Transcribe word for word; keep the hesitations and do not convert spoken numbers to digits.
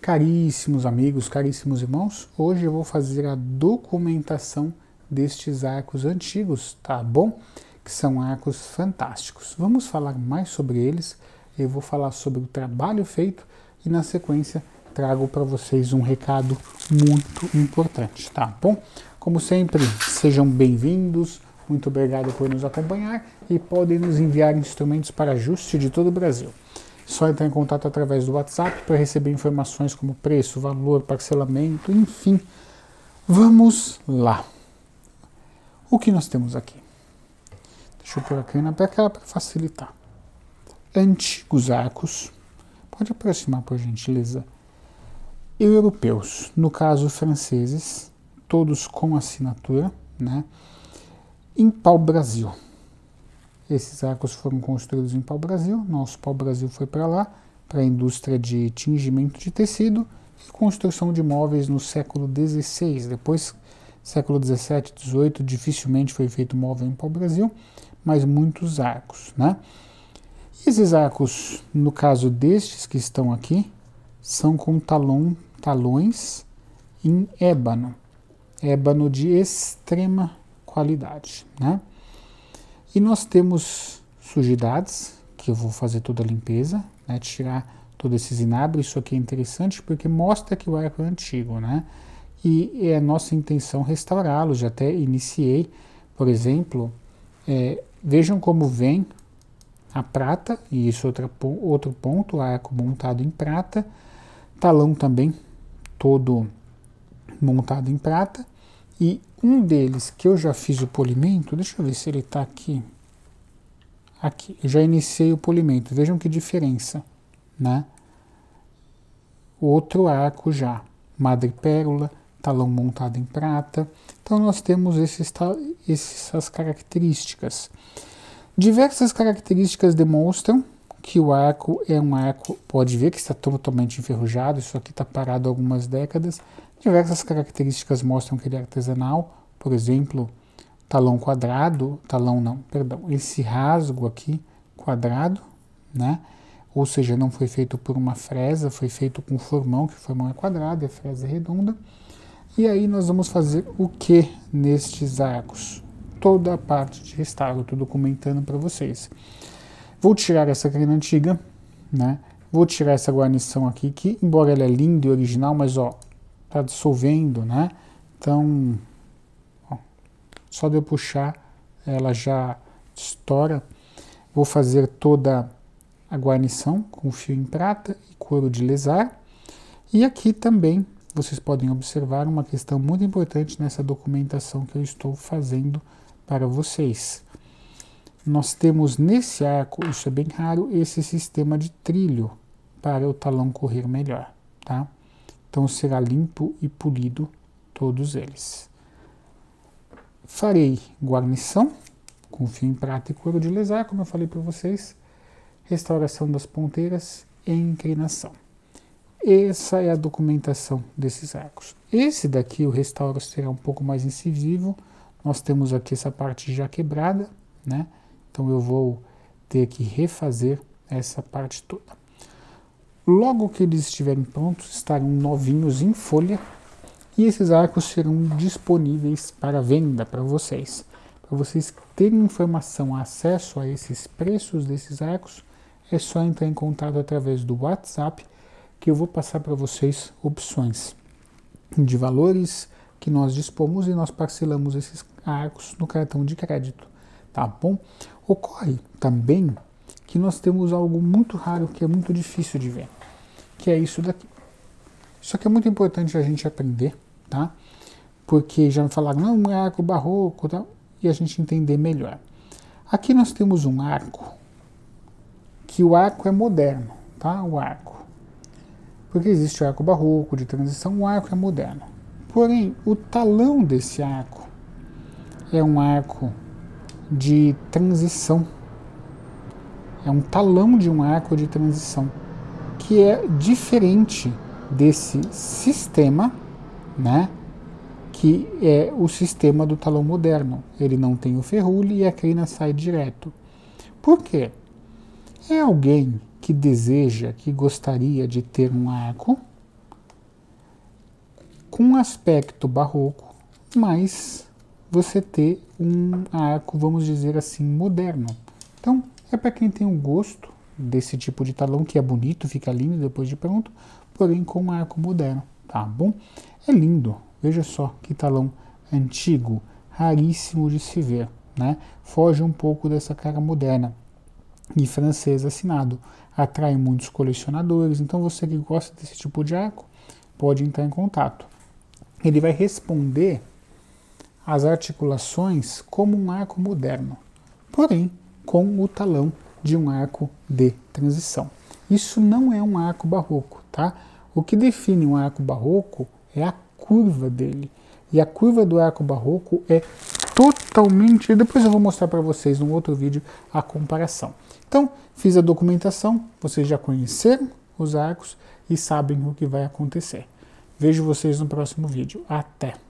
Caríssimos amigos, caríssimos irmãos, hoje eu vou fazer a documentação destes arcos antigos, tá bom? Que são arcos fantásticos. Vamos falar mais sobre eles, eu vou falar sobre o trabalho feito e na sequência trago para vocês um recado muito importante, tá bom? Como sempre, sejam bem-vindos, muito obrigado por nos acompanhar e podem nos enviar instrumentos para ajuste de todo o Brasil. Só entrar em contato através do WhatsApp para receber informações como preço, valor, parcelamento, enfim. Vamos lá. O que nós temos aqui? Deixa eu pôr aqui na para cá para facilitar. Antigos arcos, pode aproximar por gentileza, europeus, no caso franceses, todos com assinatura, né? Em pau-brasil. Esses arcos foram construídos em pau-brasil, nosso pau-brasil foi para lá, para a indústria de tingimento de tecido e construção de móveis no século dezesseis. Depois, século dezessete, dezoito, dificilmente foi feito móvel em pau-brasil, mas muitos arcos, né? Esses arcos, no caso destes que estão aqui, são com talon, talões em ébano, ébano de extrema qualidade, né? E nós temos sujidades, que eu vou fazer toda a limpeza, né, tirar todos esses inabres. Isso aqui é interessante porque mostra que o arco é antigo, né? E é a nossa intenção restaurá-lo. Já até iniciei, por exemplo, é, vejam como vem a prata, e isso é outra, outro ponto, arco montado em prata, talão também todo montado em prata. E um deles que eu já fiz o polimento, deixa eu ver se ele está aqui. Aqui, eu já iniciei o polimento, vejam que diferença, né? Outro arco já, madrepérola, talão montado em prata. Então nós temos esses, essas características. Diversas características demonstram que o arco é um arco, pode ver que está totalmente enferrujado, isso aqui está parado há algumas décadas. Diversas características mostram que ele é artesanal, por exemplo, talão quadrado, talão não, perdão, esse rasgo aqui quadrado, né? Ou seja, não foi feito por uma fresa, foi feito com formão, que o formão é quadrado e a fresa é redonda. E aí nós vamos fazer o que nestes arcos? Toda a parte de restauro, estou documentando para vocês. Vou tirar essa crina antiga, né? Vou tirar essa guarnição aqui, que embora ela é linda e original, mas ó, tá dissolvendo, né? Então, ó, só de eu puxar, ela já estoura. Vou fazer toda a guarnição com fio em prata e couro de lesar. E aqui também, vocês podem observar uma questão muito importante nessa documentação que eu estou fazendo para vocês. Nós temos nesse arco, isso é bem raro, esse sistema de trilho para o talão correr melhor, tá? Então será limpo e polido todos eles. Farei guarnição com fio em prata e couro de lesar, como eu falei para vocês, restauração das ponteiras e inclinação. Essa é a documentação desses arcos. Esse daqui, o restauro será um pouco mais incisivo. Nós temos aqui essa parte já quebrada, né? Então eu vou ter que refazer essa parte toda. Logo que eles estiverem prontos, estarão novinhos em folha e esses arcos serão disponíveis para venda para vocês. Para vocês terem informação, acesso a esses preços desses arcos, é só entrar em contato através do WhatsApp, que eu vou passar para vocês opções de valores que nós dispomos e nós parcelamos esses arcos no cartão de crédito, tá bom? Ocorre também que nós temos algo muito raro, que é muito difícil de ver, que é isso daqui. Isso aqui é muito importante a gente aprender, tá? Porque já me falaram, não, é arco barroco, tá? E a gente entender melhor. Aqui nós temos um arco, que o arco é moderno, tá? O arco. Porque existe o arco barroco, de transição, o arco é moderno. Porém, o talão desse arco é um arco de transição. É um talão de um arco de transição, que é diferente desse sistema, né? Que é o sistema do talão moderno. Ele não tem o ferrulho e a crina sai direto. Por quê? É alguém que deseja, que gostaria de ter um arco com aspecto barroco, mas você ter um arco, vamos dizer assim, moderno. Então, é para quem tem o gosto desse tipo de talão, que é bonito, fica lindo depois de pronto, porém com um arco moderno, tá bom? É lindo, veja só que talão antigo, raríssimo de se ver, né? Foge um pouco dessa cara moderna e francês assinado, atrai muitos colecionadores, então você que gosta desse tipo de arco, pode entrar em contato. Ele vai responder às articulações como um arco moderno, porém com o talão de um arco de transição. Isso não é um arco barroco, tá? O que define um arco barroco é a curva dele. E a curva do arco barroco é totalmente... Depois eu vou mostrar para vocês num outro vídeo a comparação. Então, fiz a documentação, vocês já conheceram os arcos e sabem o que vai acontecer. Vejo vocês no próximo vídeo. Até!